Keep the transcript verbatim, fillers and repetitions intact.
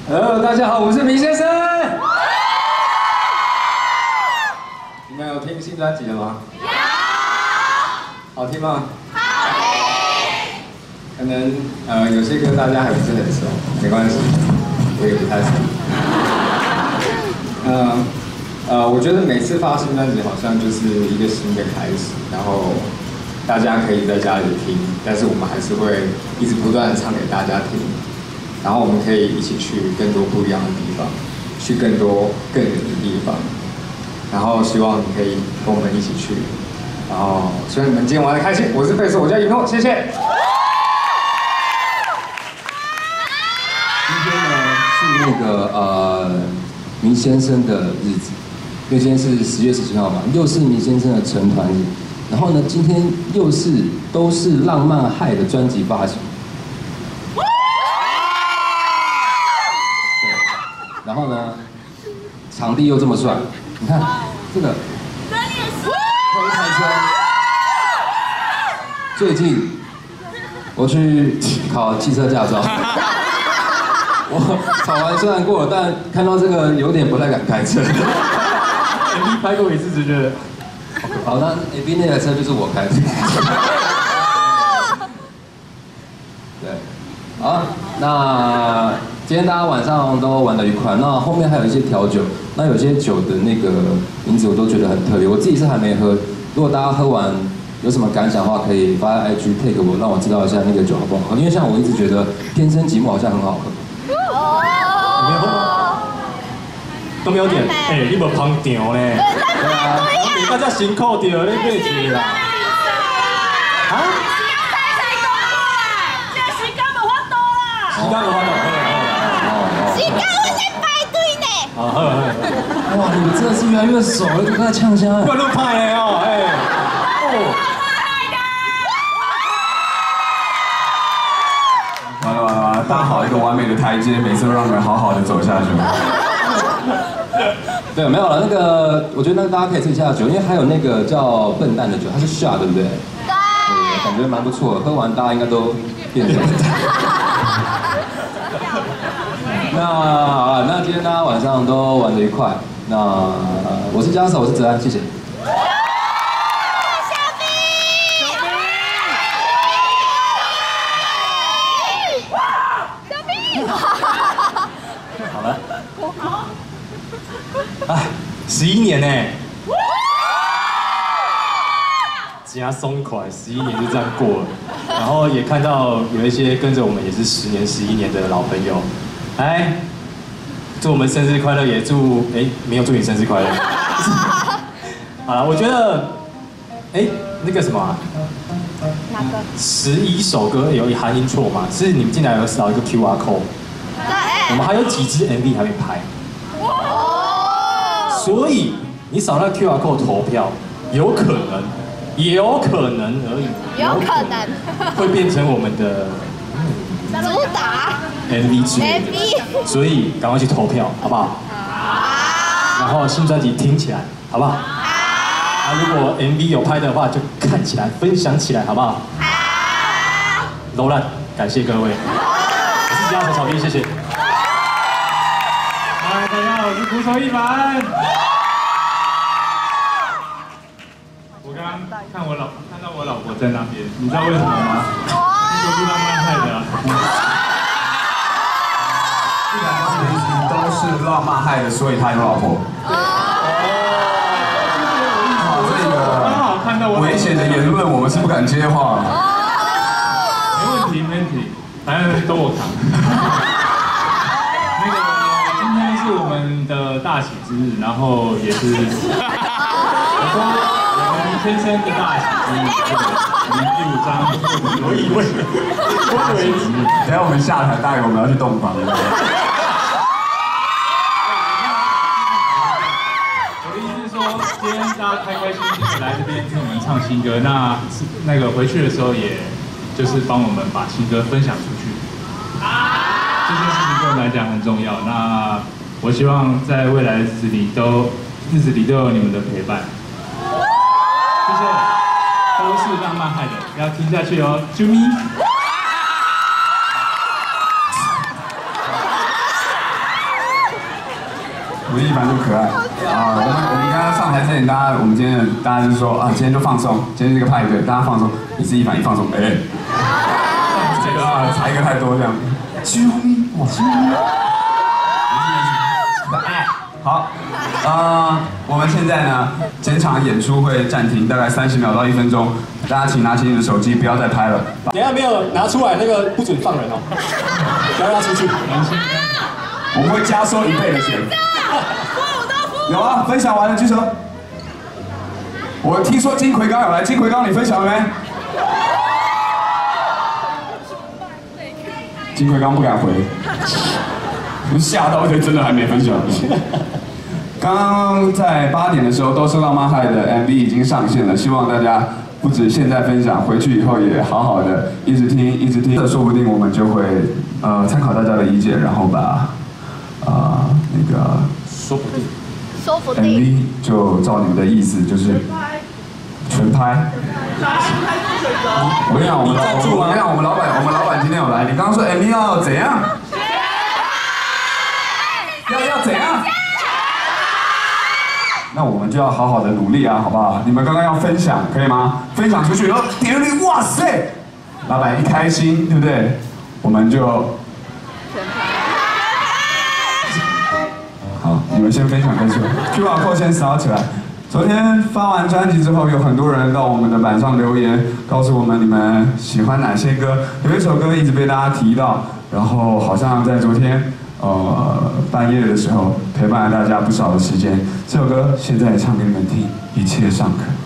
Hello， 大家好，我是明先生。你们有听新专辑了吗？有。好听吗？好听。可能呃有些歌大家还不是很熟，没关系，我也不太熟。嗯呃，我觉得每次发新专辑好像就是一个新的开始，然后大家可以在家里听，但是我们还是会一直不断的唱给大家听。然后我们可以一起去更多不一样的地方，去更多更远的地方。然后希望你可以跟我们一起去。然后希望你们今天玩得开心。我是贝斯，我叫一诺，谢谢。 今天呢是那个呃明先生的日子，因为今天是十月十七号嘛，又是明先生的成团日。然后呢，今天又是都是浪漫害的专辑发行。然后呢，场地又这么帅，你看这个，有一台车。最近我去考汽车驾照，我考完虽然过了，但看到这个有点不太敢开车。 M V 拍过一次就觉得， 好，那 M V 那台车就是我开的。对，好，那。今天大家晚上都玩得愉快，那后面还有一些调酒，那有些酒的那个名字我都觉得很特别，我自己是还没喝。如果大家喝完有什么感想的话，可以发在 I G tag 我，让我知道一下那个酒好不好喝。因为像我一直觉得天生寂寞好像很好喝。 哦，你没喝吗？都没有点，哎、欸，你无捧场呢？对啊，你大家辛苦掉，你别急啦。啊？时间无法度啦。时间无法度。啊呵呵， 哇，你们真的是越来越熟了，跟他呛香。 不要那么派嘞哦，哎，哦， 完了完了完了，搭好一个完美的台阶，每次都让人好好的走下去。 对，没有了。那个，我觉得那个大家可以试一下酒，因为还有那个叫笨蛋的酒，它是 shot 对不对？对，感觉蛮不错的，喝完大家应该都变成。那好了，那今天大家晚上都玩得愉快。那我是嘉手，我是哲安，谢谢。 小兵， 好了。哎，十一年呢，加松快，十一年就这样过了。然后也看到有一些跟着我们也是十年、十一年的老朋友。哎，祝我们生日快乐，也祝哎没有祝你生日快乐。好了，我觉得哎那个什么、啊， 哪个？ 十一首歌有含音错嘛？是你们进来有扫一个 Q R code， 我们还有几支 M V 还没拍，所以你扫那 Q R code 投票，有可能，也有可能而已， 有可能会变成我们的主打。 M V 之类的，所以赶快去投票，好不好？好。然后新专辑听起来，好不好？好。啊，如果 M V 有拍的话，就看起来、分享起来，好不好？好。柔烂，感谢各位。我是嘉手小兵，谢谢。嗨，大家好，我是鼓手一凡。我刚刚看我老看到我老婆在那边，你知道为什么吗？那个是浪漫派的、啊。 既然他们一直都是浪漫害的，所以他有老婆。哦，这个危险的言论我们是不敢接话。 没问题，没问题，反正都我扛。那个今天是我们的大喜之日，然后也是我说我们天生的大喜之日，我们第五章，我以为我以为等下我们下台，大概我们要去洞房了。 今天大家开开心心的来这边听我们唱新歌，那那个回去的时候，也就是帮我们把新歌分享出去，这件事情对我们来讲很重要。那我希望在未来的日子里都日子里都有你们的陪伴，谢谢，都是浪漫害的，要听下去哦，啾咪。 文艺凡就可爱啊！我们我们刚刚上台之前，大家我们今天大家就说啊，今天就放松，今天是个派对，大家放松。你是一凡一放松，哎，这个啊，才一个太多这样。啾咪，哇，啾咪，可爱。好，呃，我们现在呢，整场演出会暂停大概三十秒到一分钟，大家请拿起你的手机，不要再拍了。 等下没有拿出来，那个不准放人哦，不要让他出去。 我们会加收一倍的钱。有啊，分享完了举手。我听说金奎刚有来，金奎刚你分享了没？金奎刚不敢回，吓到，所以真的还没分享。刚刚在八点的时候，都收到妈嗨的 M V 已经上线了，希望大家不止现在分享，回去以后也好好的一直听，一直听。说不定我们就会呃参考大家的意见，然后把呃那个说不定， 说不 M 定。 V 就照你们的意思，就是全拍。我跟你讲，我们老我跟你讲，我们老板，我们老板今天有来。你刚刚说 M V 要怎样？要要怎样？那我们就要好好的努力啊，好不好？你们刚刚要分享，可以吗？分享出去，然后点阅率，哇塞！老板一开心，对不对？我们就好，你们先分享再说。Q R code 先扫起来。昨天发完专辑之后，有很多人到我们的板上留言，告诉我们你们喜欢哪些歌。有一首歌一直被大家提到，然后好像在昨天呃半夜的时候陪伴了大家不少的时间。这首歌现在唱给你们听，一切尚可。